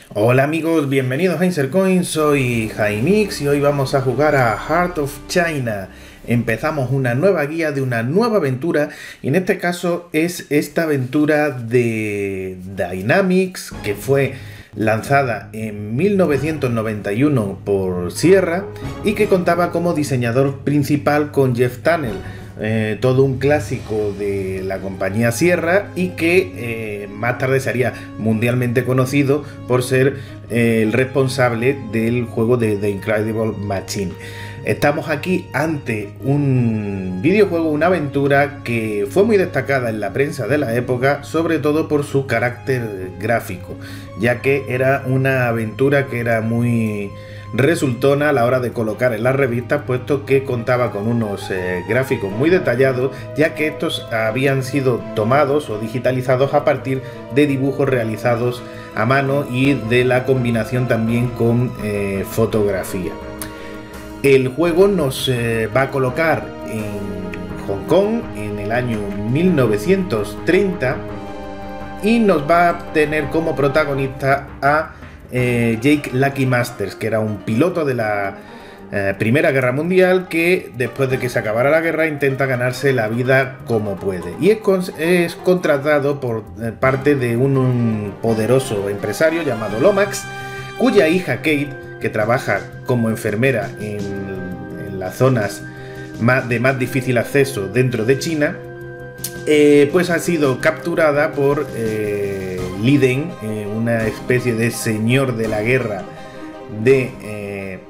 Hola amigos, bienvenidos a Insercoin, soy Jaimix y hoy vamos a jugar a Heart of China. Empezamos una nueva guía de una nueva aventura y en este caso es esta aventura de Dynamix que fue lanzada en 1991 por Sierra y que contaba como diseñador principal con Jeff Tunnell. Todo un clásico de la compañía Sierra y que más tarde sería mundialmente conocido por ser el responsable del juego de The Incredible Machine. Estamos aquí ante un videojuego, una aventura que fue muy destacada en la prensa de la época, sobre todo por su carácter gráfico, ya que era una aventura que era muy resultona a la hora de colocar en las revistas, puesto que contaba con unos gráficos muy detallados, ya que estos habían sido tomados o digitalizados a partir de dibujos realizados a mano y de la combinación también con fotografía. El juego nos va a colocar en Hong Kong en el año 1930 y nos va a tener como protagonista a Jake Lucky Masters, que era un piloto de la Primera Guerra Mundial que después de que se acabara la guerra intenta ganarse la vida como puede y es contratado por parte de un poderoso empresario llamado Lomax, cuya hija Kate, que trabaja como enfermera en las zonas de más difícil acceso dentro de China, pues ha sido capturada por Li Deng, una especie de señor de la guerra de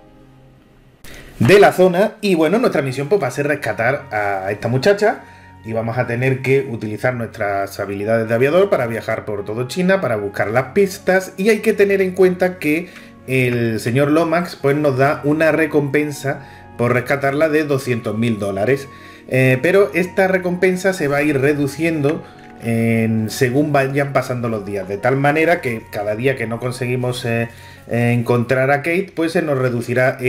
la zona. Y bueno, nuestra misión pues va a ser rescatar a esta muchacha y vamos a tener que utilizar nuestras habilidades de aviador para viajar por todo China, para buscar las pistas, y hay que tener en cuenta que el señor Lomax pues nos da una recompensa por rescatarla de $200.000. Pero esta recompensa se va a ir reduciendo según vayan pasando los días, de tal manera que cada día que no conseguimos encontrar a Kate, pues se nos reducirá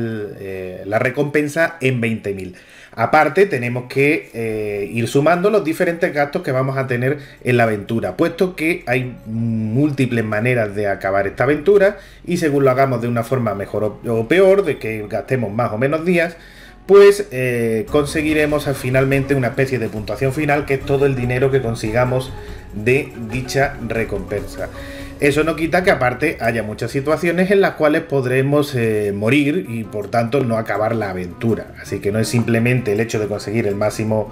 la recompensa en 20.000. Aparte, tenemos que ir sumando los diferentes gastos que vamos a tener en la aventura, puesto que hay múltiples maneras de acabar esta aventura y según lo hagamos de una forma mejor o peor, de que gastemos más o menos días, pues conseguiremos finalmente una especie de puntuación final, que es todo el dinero que consigamos de dicha recompensa. Eso no quita que aparte haya muchas situaciones en las cuales podremos morir y por tanto no acabar la aventura. Así que no es simplemente el hecho de conseguir el máximo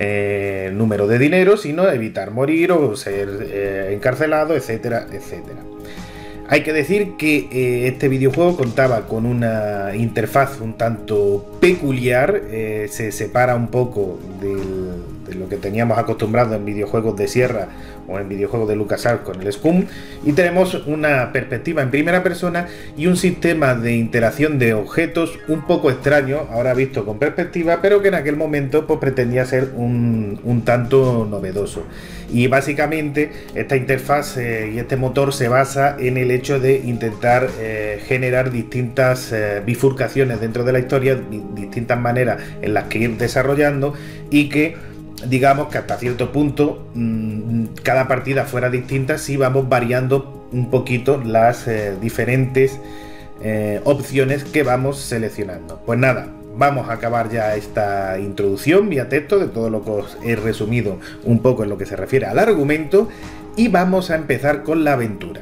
número de dinero, sino evitar morir o ser encarcelado, etcétera, etcétera. Hay que decir que este videojuego contaba con una interfaz un tanto peculiar, se separa un poco de lo que teníamos acostumbrado en videojuegos de Sierra o en videojuegos de LucasArts con el Scum, y tenemos una perspectiva en primera persona y un sistema de interacción de objetos un poco extraño, ahora visto con perspectiva, pero que en aquel momento pues pretendía ser un tanto novedoso. Y básicamente esta interfaz y este motor se basa en el hecho de intentar generar distintas bifurcaciones dentro de la historia, distintas maneras en las que ir desarrollando, y que digamos que hasta cierto punto cada partida fuera distinta si vamos variando un poquito las diferentes opciones que vamos seleccionando. Pues nada, vamos a acabar ya esta introducción vía texto de todo lo que os he resumido un poco en lo que se refiere al argumento, y vamos a empezar con la aventura.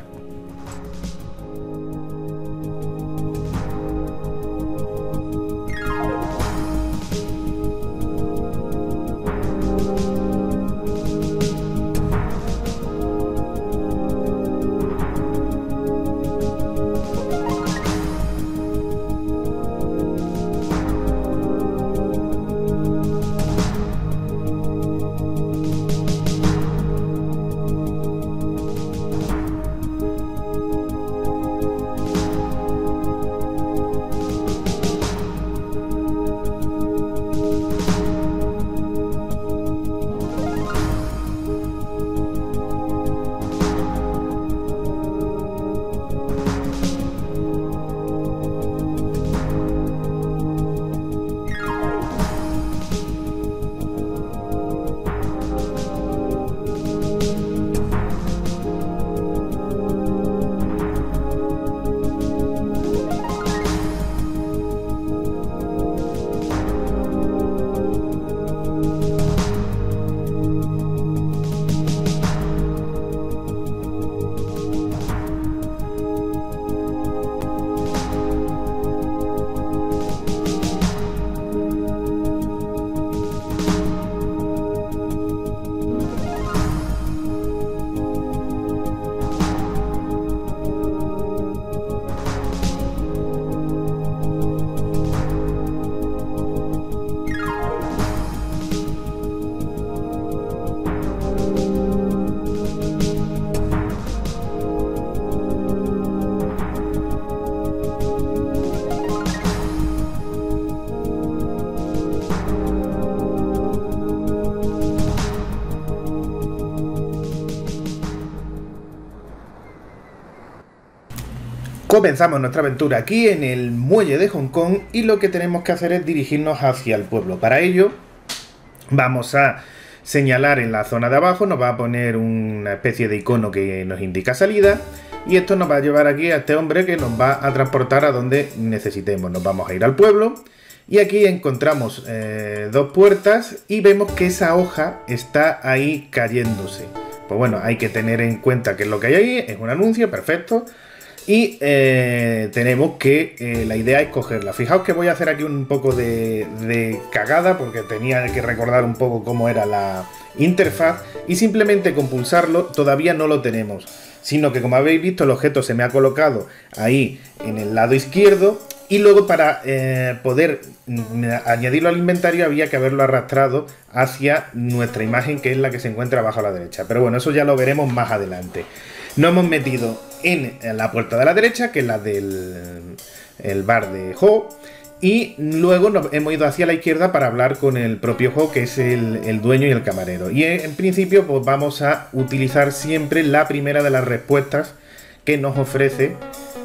Comenzamos nuestra aventura aquí en el muelle de Hong Kong y lo que tenemos que hacer es dirigirnos hacia el pueblo. Para ello vamos a señalar en la zona de abajo, nos va a poner una especie de icono que nos indica salida y esto nos va a llevar aquí a este hombre que nos va a transportar a donde necesitemos. Nos vamos a ir al pueblo y aquí encontramos dos puertas y vemos que esa hoja está ahí cayéndose. Pues bueno, hay que tener en cuenta qué es lo que hay ahí, es un anuncio, perfecto. Y tenemos que, la idea es cogerla. Fijaos que voy a hacer aquí un poco de cagada porque tenía que recordar un poco cómo era la interfaz y simplemente con pulsarlo todavía no lo tenemos, sino que como habéis visto el objeto se me ha colocado ahí en el lado izquierdo y luego para poder añadirlo al inventario había que haberlo arrastrado hacia nuestra imagen, que es la que se encuentra abajo a la derecha. Pero bueno, eso ya lo veremos más adelante. Nos hemos metido en la puerta de la derecha, que es la del bar de Ho, y luego nos hemos ido hacia la izquierda para hablar con el propio Ho, que es el dueño y el camarero. Y en principio pues vamos a utilizar siempre la primera de las respuestas que nos ofrece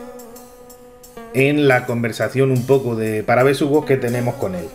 en la conversación un poco de parabésugos que tenemos con él.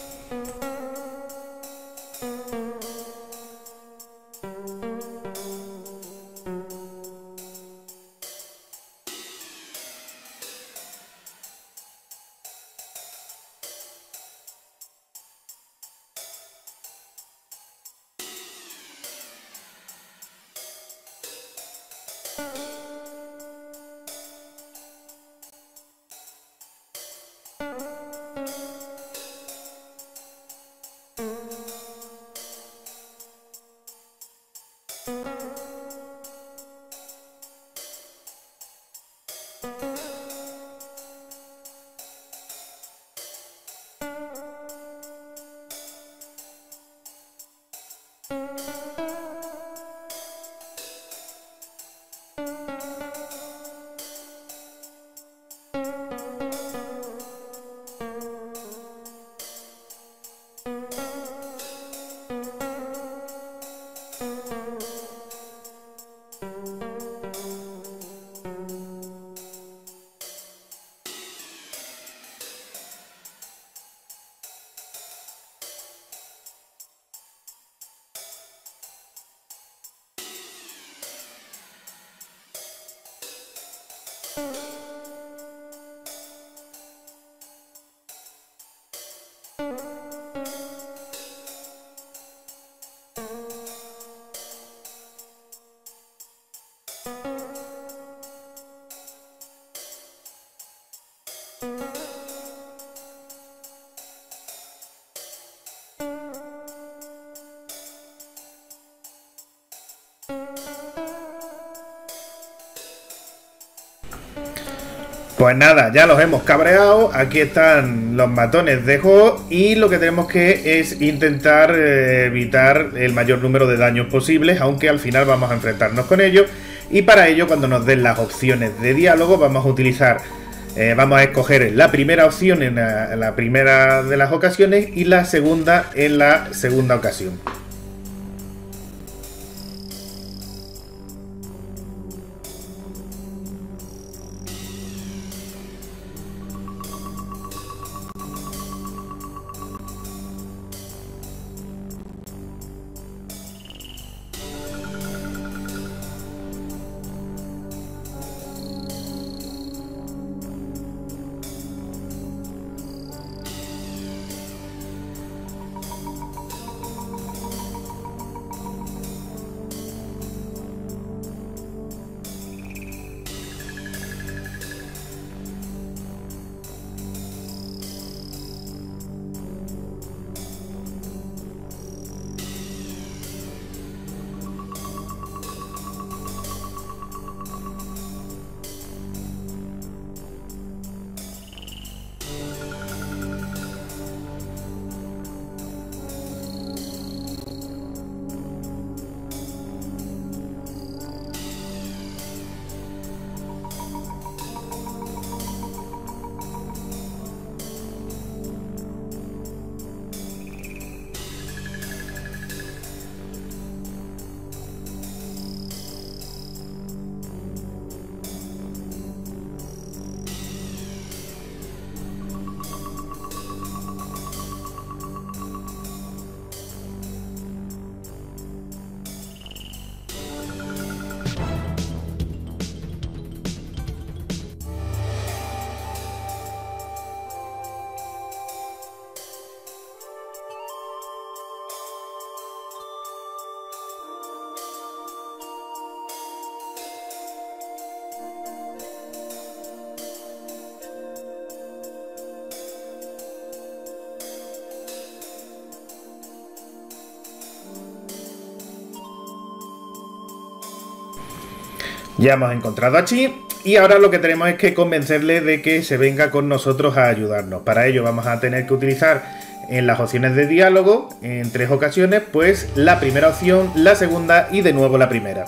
Pues nada, ya los hemos cabreado. Aquí están los matones de Ho y lo que tenemos que es intentar evitar el mayor número de daños posibles, aunque al final vamos a enfrentarnos con ellos. Y para ello, cuando nos den las opciones de diálogo, vamos a utilizar, vamos a escoger la primera opción en la primera de las ocasiones y la segunda en la segunda ocasión. Ya hemos encontrado a Chi y ahora lo que tenemos es que convencerle de que se venga con nosotros a ayudarnos. Para ello vamos a tener que utilizar en las opciones de diálogo, en 3 ocasiones, pues la primera opción, la segunda y de nuevo la primera.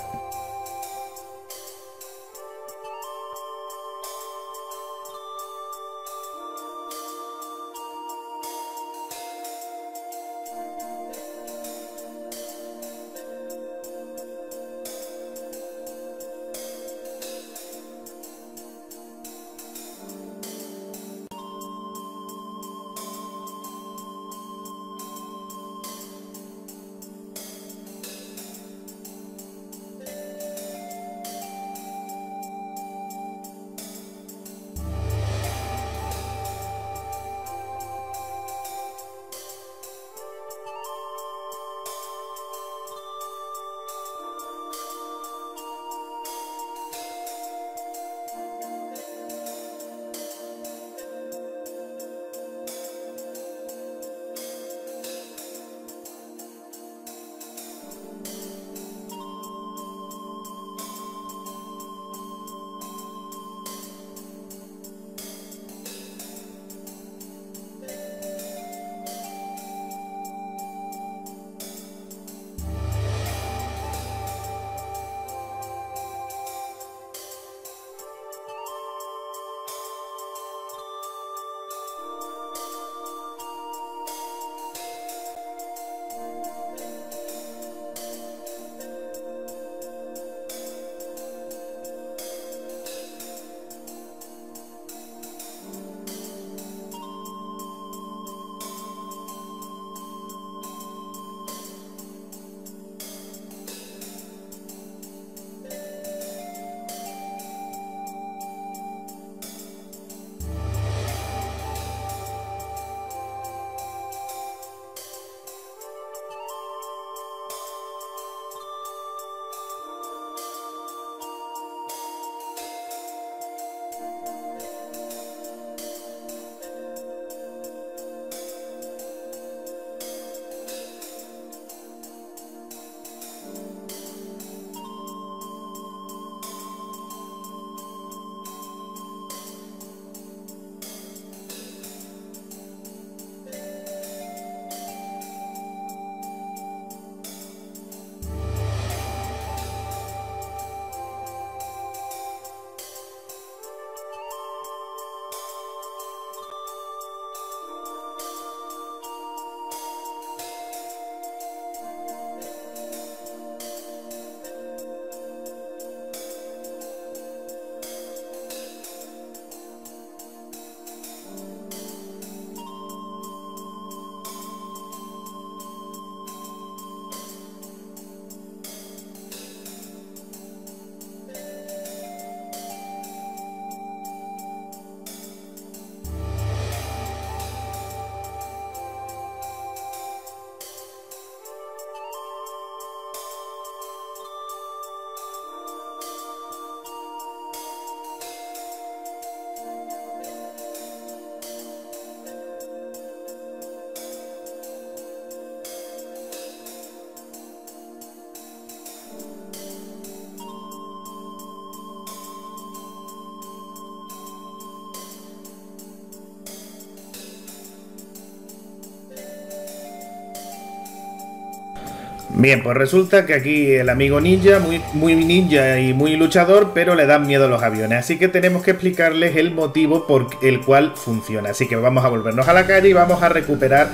Bien, pues resulta que aquí el amigo ninja, muy ninja y muy luchador, pero le dan miedo a los aviones. Así que tenemos que explicarles el motivo por el cual funciona. Así que vamos a volvernos a la calle y vamos a recuperar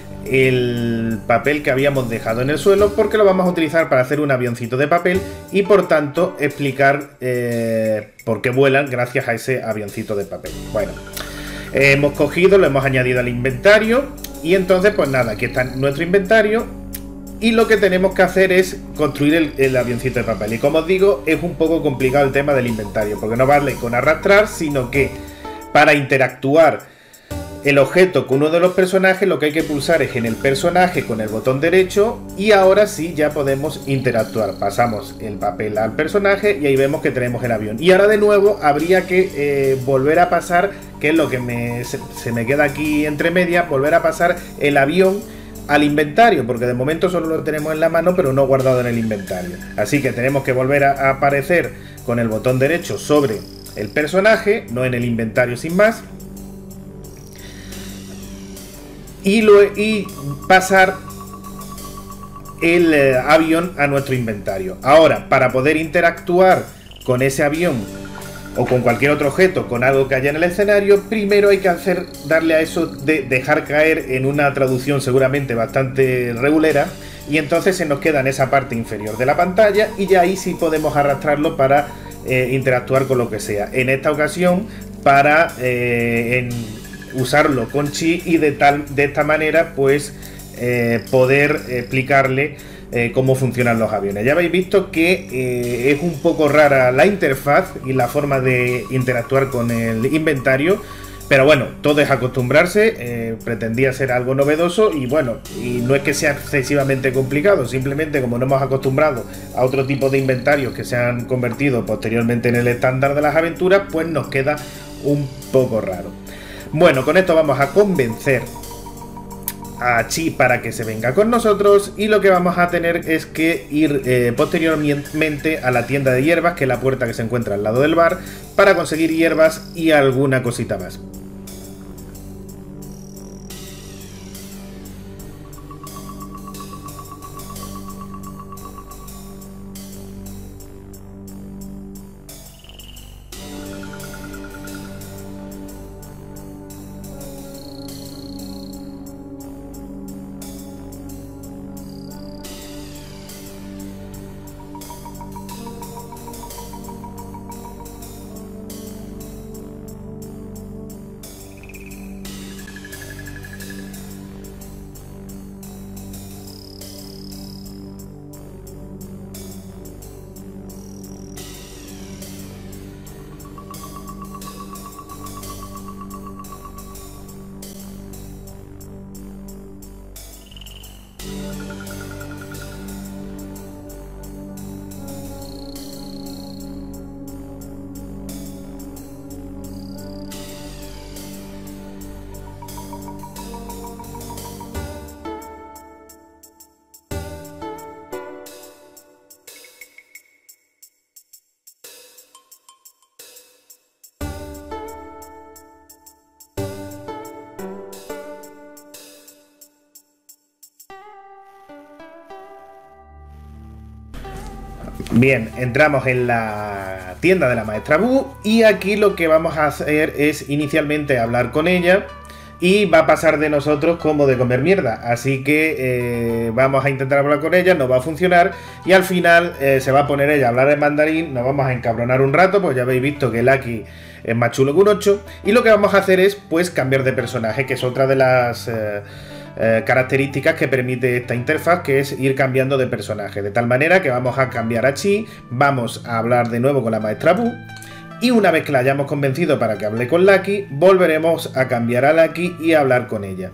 el papel que habíamos dejado en el suelo, porque lo vamos a utilizar para hacer un avioncito de papel y por tanto explicar por qué vuelan gracias a ese avioncito de papel. Bueno, hemos cogido, lo hemos añadido al inventario y entonces pues nada, aquí está nuestro inventario. Y lo que tenemos que hacer es construir el avioncito de papel. Y como os digo, es un poco complicado el tema del inventario, porque no vale con arrastrar, sino que para interactuar el objeto con uno de los personajes, lo que hay que pulsar es en el personaje con el botón derecho, y ahora sí ya podemos interactuar. Pasamos el papel al personaje y ahí vemos que tenemos el avión. Y ahora de nuevo habría que volver a pasar, que es lo que se me queda aquí entre medias, volver a pasar el avión al inventario, porque de momento solo lo tenemos en la mano pero no guardado en el inventario. Así que tenemos que volver a aparecer con el botón derecho sobre el personaje, no en el inventario sin más, y pasar el avión a nuestro inventario. Ahora, para poder interactuar con ese avión o con cualquier otro objeto, con algo que haya en el escenario, primero hay que darle a eso de dejar caer en una traducción seguramente bastante regulera, y entonces se nos queda en esa parte inferior de la pantalla y ya ahí sí podemos arrastrarlo para interactuar con lo que sea. En esta ocasión para usarlo con Chi y de esta manera pues poder explicarle cómo funcionan los aviones. Ya habéis visto que es un poco rara la interfaz y la forma de interactuar con el inventario, pero bueno, todo es acostumbrarse. Pretendía ser algo novedoso y bueno, y no es que sea excesivamente complicado, simplemente como no hemos acostumbrado a otro tipo de inventarios que se han convertido posteriormente en el estándar de las aventuras, pues nos queda un poco raro. Bueno, con esto vamos a convencer a Chi para que se venga con nosotros, y lo que vamos a tener es que ir posteriormente a la tienda de hierbas, que es la puerta que se encuentra al lado del bar, para conseguir hierbas y alguna cosita más. Bien, entramos en la tienda de la maestra Bu y aquí lo que vamos a hacer es inicialmente hablar con ella, y va a pasar de nosotros como de comer mierda. Así que vamos a intentar hablar con ella, no va a funcionar y al final se va a poner ella a hablar en mandarín, nos vamos a encabronar un rato, pues ya habéis visto que Lucky es más chulo que un 8, y lo que vamos a hacer es pues cambiar de personaje, que es otra de las características que permite esta interfaz, que es ir cambiando de personaje, de tal manera que vamos a cambiar a Chi, vamos a hablar de nuevo con la maestra Bu, y una vez que la hayamos convencido para que hable con Lucky, volveremos a cambiar a Lucky y a hablar con ella.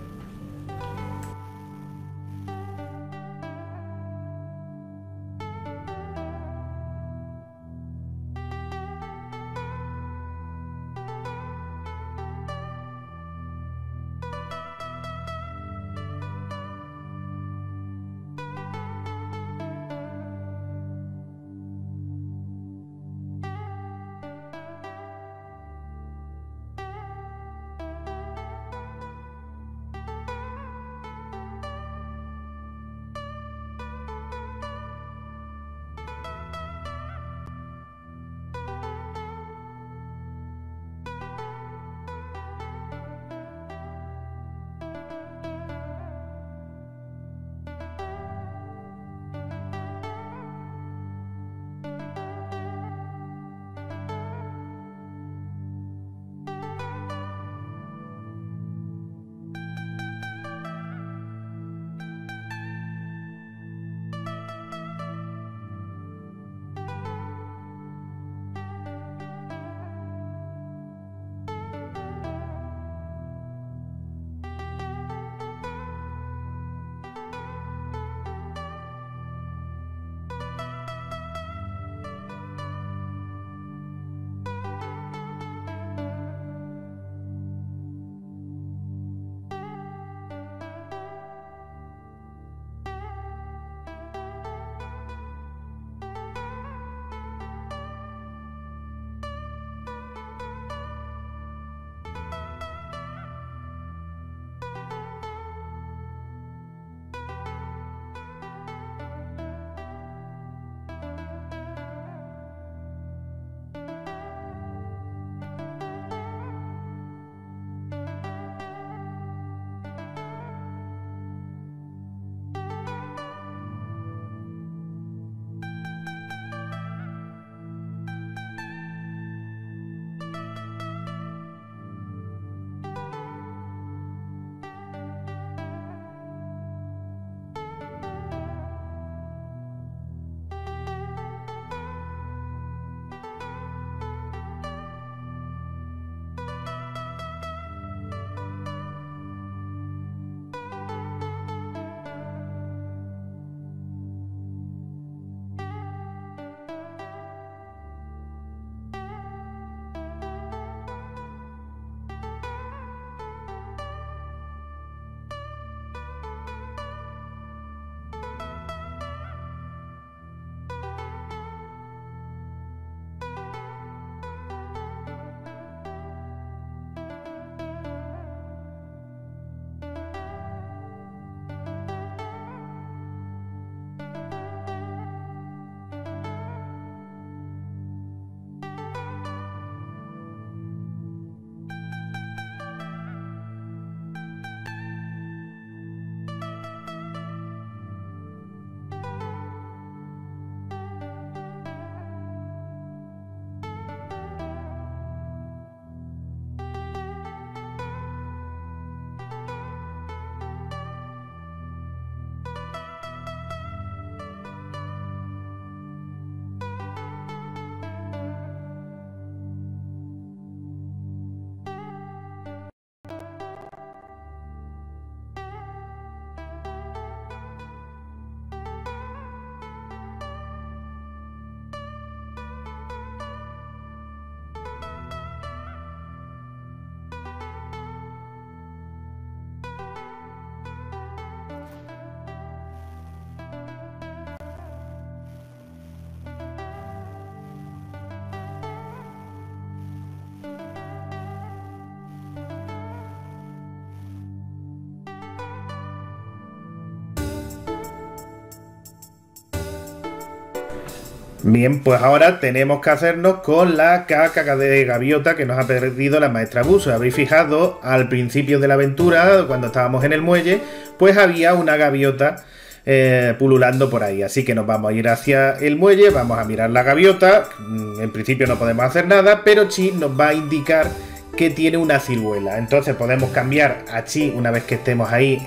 Bien, pues ahora tenemos que hacernos con la caca de gaviota que nos ha perdido la maestra Bu. Si os habéis fijado, al principio de la aventura, cuando estábamos en el muelle, pues había una gaviota pululando por ahí. Así que nos vamos a ir hacia el muelle, vamos a mirar la gaviota. En principio no podemos hacer nada, pero Chi nos va a indicar que tiene una ciruela. Entonces podemos cambiar a Chi una vez que estemos ahí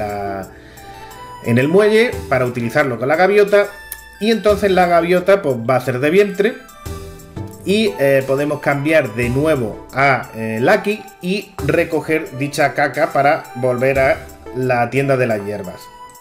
en el muelle para utilizarlo con la gaviota. Y entonces la gaviota pues va a hacer de vientre. Y podemos cambiar de nuevo a Lucky y recoger dicha caca para volver a la tienda de las hierbas.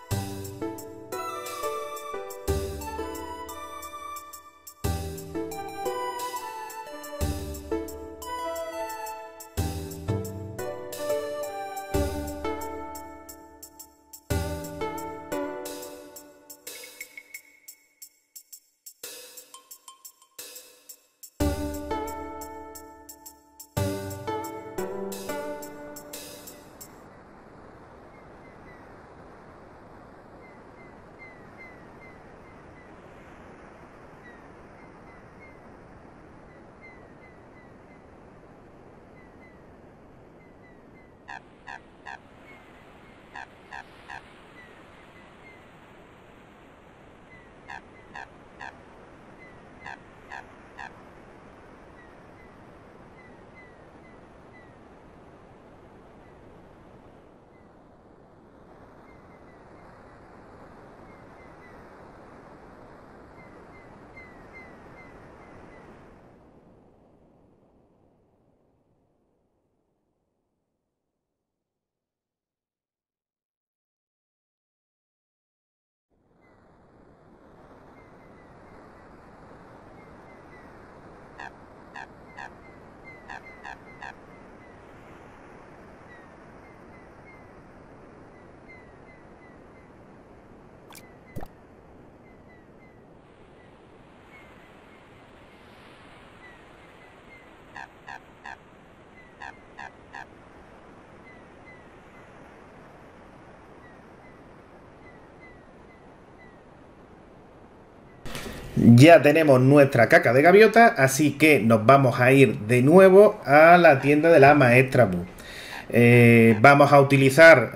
Ya tenemos nuestra caca de gaviota, así que nos vamos a ir de nuevo a la tienda de la maestra Bu. Vamos a utilizar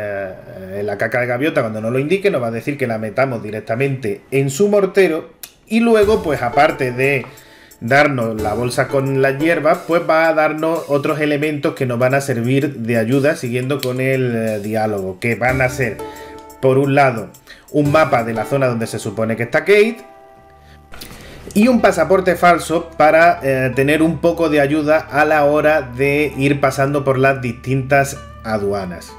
la caca de gaviota cuando nos lo indique, nos va a decir que la metamos directamente en su mortero y luego, pues aparte de darnos la bolsa con las hierbas, pues va a darnos otros elementos que nos van a servir de ayuda siguiendo con el diálogo, que van a ser, por un lado, un mapa de la zona donde se supone que está Kate, y un pasaporte falso para tener un poco de ayuda a la hora de ir pasando por las distintas aduanas.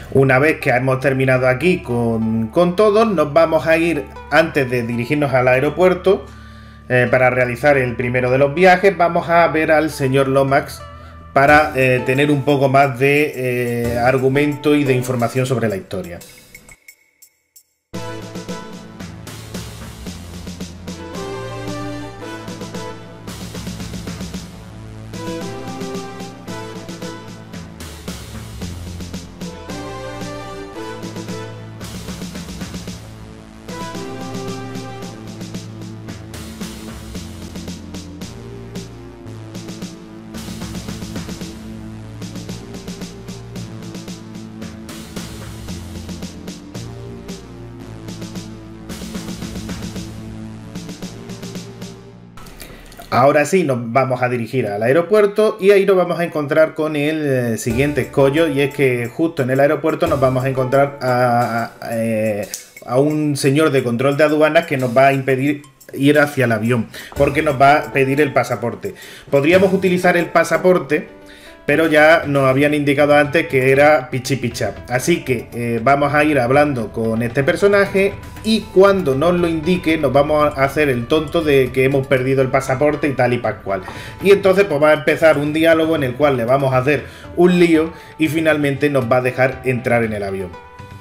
Una vez que hemos terminado aquí con todos, nos vamos a ir, antes de dirigirnos al aeropuerto, para realizar el primero de los viajes, vamos a ver al señor Lomax para tener un poco más de argumento y de información sobre la historia. Ahora sí, nos vamos a dirigir al aeropuerto y ahí nos vamos a encontrar con el siguiente escollo, y es que justo en el aeropuerto nos vamos a encontrar a un señor de control de aduanas que nos va a impedir ir hacia el avión, porque nos va a pedir el pasaporte. Podríamos utilizar el pasaporte, pero ya nos habían indicado antes que era Pichi Picha. Así que vamos a ir hablando con este personaje y cuando nos lo indique nos vamos a hacer el tonto de que hemos perdido el pasaporte y tal y pascual. Y entonces pues va a empezar un diálogo en el cual le vamos a hacer un lío y finalmente nos va a dejar entrar en el avión.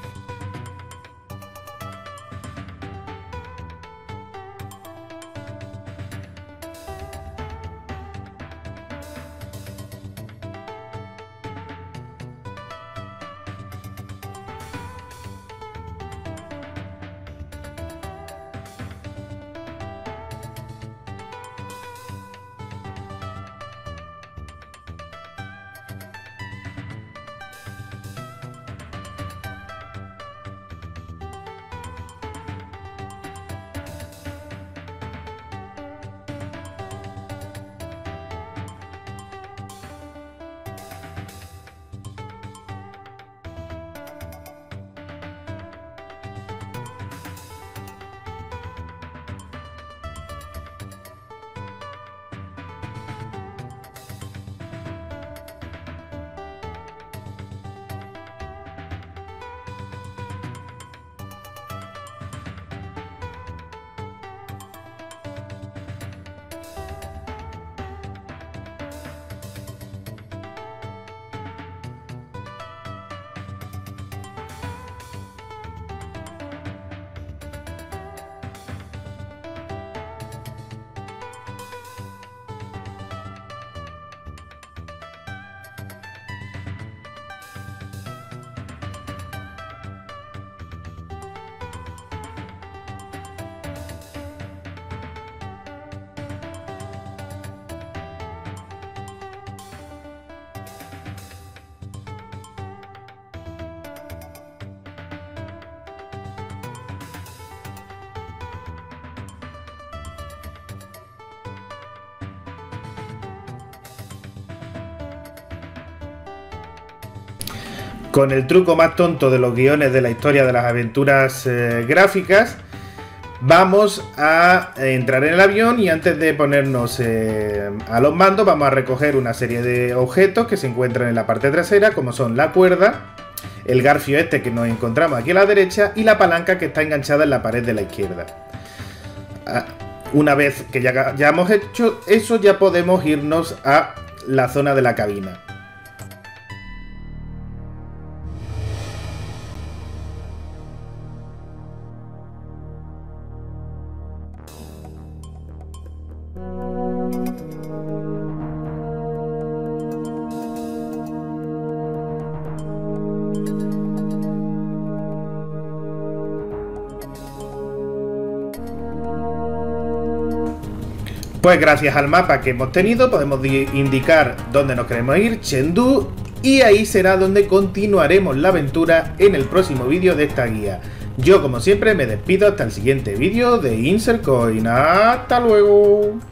Con el truco más tonto de los guiones de la historia de las aventuras gráficas, vamos a entrar en el avión y antes de ponernos a los mandos vamos a recoger una serie de objetos que se encuentran en la parte trasera, como son la cuerda, el garfio este que nos encontramos aquí a la derecha y la palanca que está enganchada en la pared de la izquierda. Una vez que ya hemos hecho eso, ya podemos irnos a la zona de la cabina. Pues gracias al mapa que hemos tenido podemos indicar dónde nos queremos ir, Chengdu, y ahí será donde continuaremos la aventura en el próximo vídeo de esta guía. Yo como siempre me despido hasta el siguiente vídeo de Insert Coin. ¡Hasta luego!